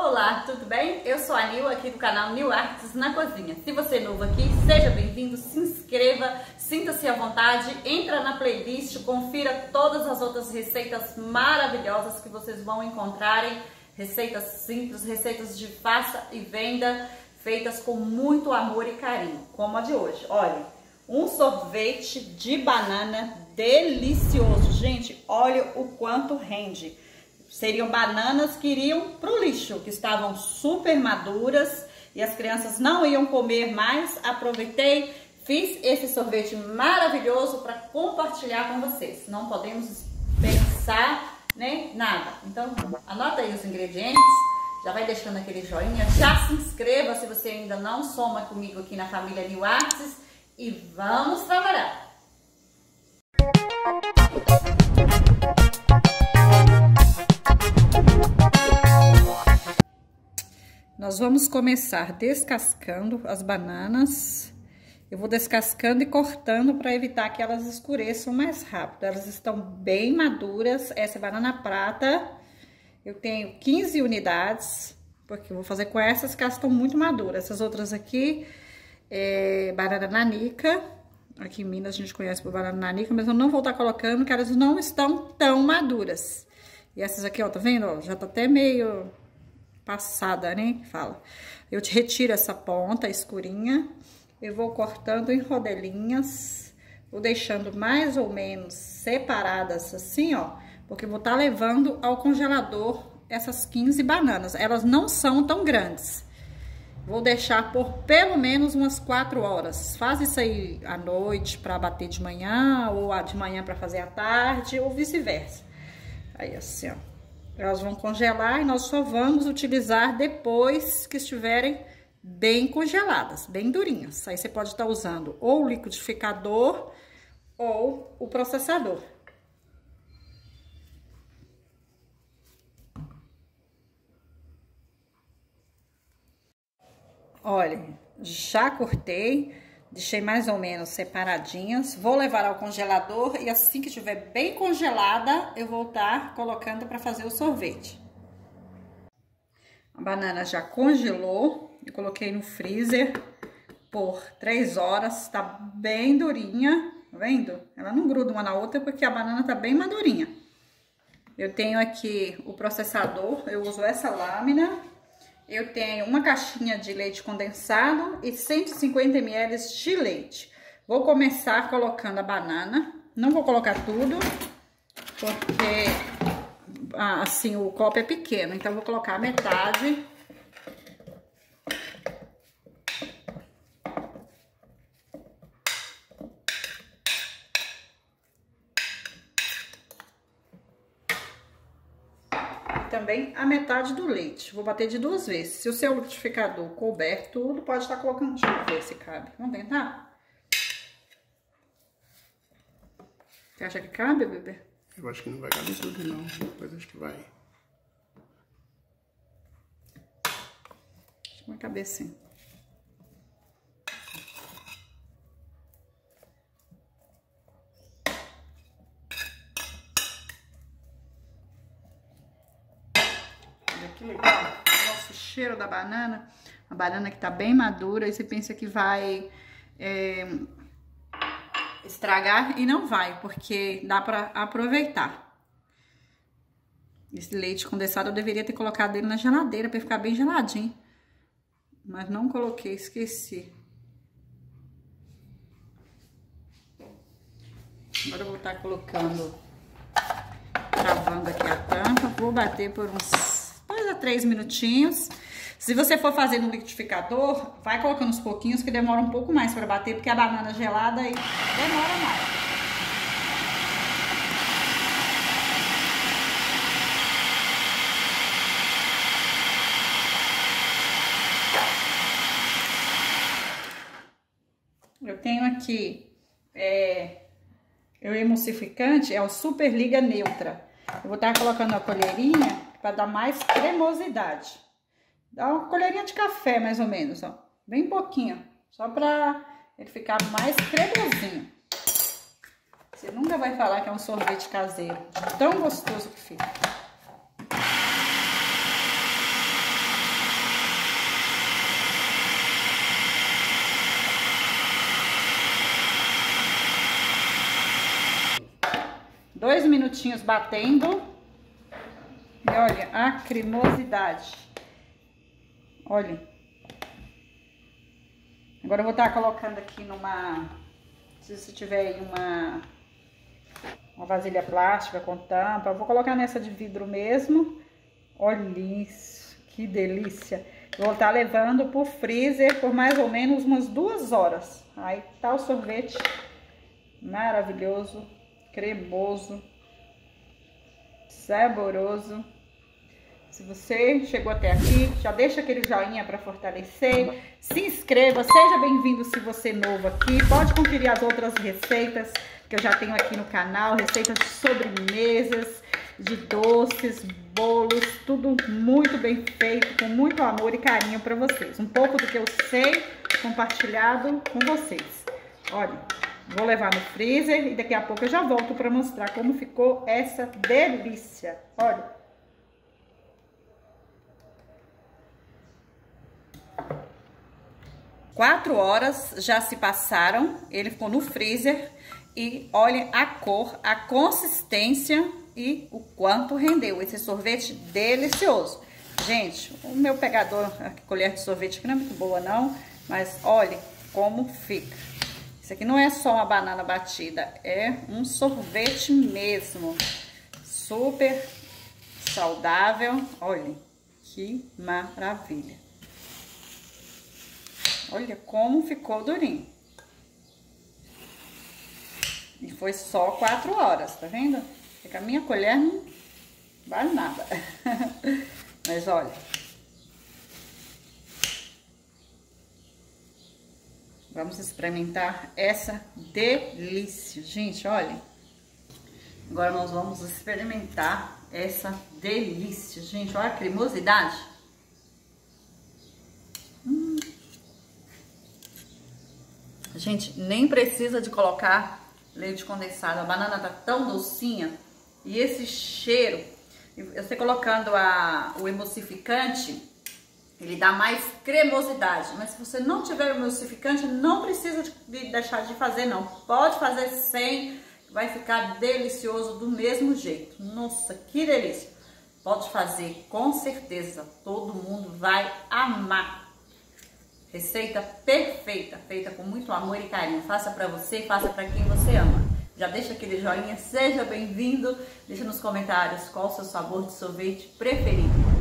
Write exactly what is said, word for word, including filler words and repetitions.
Olá, tudo bem? Eu sou a Nil, aqui do canal Nil Artes na Cozinha. Se você é novo aqui, seja bem-vindo, se inscreva, sinta-se à vontade, entra na playlist, confira todas as outras receitas maravilhosas que vocês vão encontrarem, receitas simples, receitas de faça e venda, feitas com muito amor e carinho, como a de hoje. Olha, um sorvete de banana delicioso. Gente, olha o quanto rende. Seriam bananas que iriam pro lixo, que estavam super maduras e as crianças não iam comer mais. Aproveitei, fiz esse sorvete maravilhoso para compartilhar com vocês. Não podemos pensar nem nada. Então, anota aí os ingredientes, já vai deixando aquele joinha, já se inscreva se você ainda não soma comigo aqui na família Nil Artes e vamos trabalhar. Nós vamos começar descascando as bananas. Eu vou descascando e cortando para evitar que elas escureçam mais rápido. Elas estão bem maduras. Essa é banana prata. Eu tenho quinze unidades, porque eu vou fazer com essas que elas estão muito maduras. Essas outras aqui é banana nanica. Aqui em Minas a gente conhece por banana nanica, mas eu não vou estar colocando, porque elas não estão tão maduras. E essas aqui, ó, tá vendo? Ó, já tá até meio passada, né? Fala. Eu te retiro essa ponta escurinha, eu vou cortando em rodelinhas, vou deixando mais ou menos separadas assim, ó, porque eu vou estar levando ao congelador essas quinze bananas. Elas não são tão grandes. Vou deixar por pelo menos umas quatro horas. Faz isso aí à noite para bater de manhã, ou de manhã para fazer à tarde, ou vice-versa. Aí assim, ó. Elas vão congelar e nós só vamos utilizar depois que estiverem bem congeladas, bem durinhas. Aí você pode estar usando ou o liquidificador ou o processador. Olha, já cortei, deixei mais ou menos separadinhas. Vou levar ao congelador e assim que estiver bem congelada, eu vou estar colocando para fazer o sorvete. A banana já congelou, eu coloquei no freezer por três horas, tá bem durinha, tá vendo? Ela não gruda uma na outra porque a banana tá bem madurinha. Eu tenho aqui o processador, eu uso essa lâmina. Eu tenho uma caixinha de leite condensado e cento e cinquenta mililitros de leite. Vou começar colocando a banana. Não vou colocar tudo, porque assim o copo é pequeno. Então, vou colocar a metade. Também a metade do leite. Vou bater de duas vezes. Se o seu liquidificador couber tudo, pode estar colocando. Deixa eu ver se cabe. Vamos tentar? Você acha que cabe, bebê? Eu acho que não vai caber tudo, não. Depois acho que vai. Acho que vai caber sim. Que legal, nossa, o cheiro da banana, a banana que tá bem madura, e você pensa que vai é, estragar, e não vai, porque dá pra aproveitar. Esse leite condensado eu deveria ter colocado ele na geladeira pra ficar bem geladinho, mas não coloquei, esqueci. Agora eu vou estar colocando, travando aqui a tampa, vou bater por uns dois a três minutinhos. Se você for fazer no liquidificador, vai colocando uns pouquinhos, que demora um pouco mais para bater, porque a banana gelada aí demora mais. Eu tenho aqui é, o emulsificante, é o Super Liga Neutra. Eu vou estar colocando a colherinha para dar mais cremosidade. Dá uma colherinha de café, mais ou menos, ó. Bem pouquinho, só para ele ficar mais cremosinho. Você nunca vai falar que é um sorvete caseiro, tão gostoso que fica. sorvetinhos batendo. E olha a cremosidade. Olha. Agora eu vou estar colocando aqui numa... Se você tiver aí uma... Uma vasilha plástica com tampa. Eu vou colocar nessa de vidro mesmo. Olha isso. Que delícia. Eu vou estar levando pro freezer por mais ou menos umas duas horas. Aí tá o sorvete maravilhoso, cremoso, saboroso. Se você chegou até aqui, já deixa aquele joinha para fortalecer. Se inscreva, seja bem-vindo se você é novo aqui. Pode conferir as outras receitas que eu já tenho aqui no canal. Receitas de sobremesas, de doces, bolos, tudo muito bem feito, com muito amor e carinho para vocês. Um pouco do que eu sei, compartilhado com vocês. Olha, vou levar no freezer e daqui a pouco eu já volto para mostrar como ficou essa delícia. Olha. Quatro horas já se passaram, ele ficou no freezer e olha a cor, a consistência e o quanto rendeu esse sorvete delicioso. Gente, o meu pegador, a colher de sorvete aqui não é muito boa não, mas olha como fica. Isso aqui não é só uma banana batida, é um sorvete mesmo. Super saudável, olha que maravilha. Olha como ficou durinho. E foi só quatro horas, tá vendo? Porque a minha colher não vale nada. Mas olha. Vamos experimentar essa delícia. Gente, olha. Agora nós vamos experimentar essa delícia. Gente, olha a cremosidade. Hum. Gente, nem precisa de colocar leite condensado. A banana tá tão docinha. E esse cheiro, você colocando a, o emulsificante, ele dá mais cremosidade. Mas se você não tiver emulsificante, não precisa de, de deixar de fazer, não. Pode fazer sem, vai ficar delicioso do mesmo jeito. Nossa, que delícia. Pode fazer, com certeza. Todo mundo vai amar. Receita perfeita, feita com muito amor e carinho. Faça pra você, faça pra quem você ama. Já deixa aquele joinha, seja bem-vindo. Deixa nos comentários qual o seu sabor de sorvete preferido.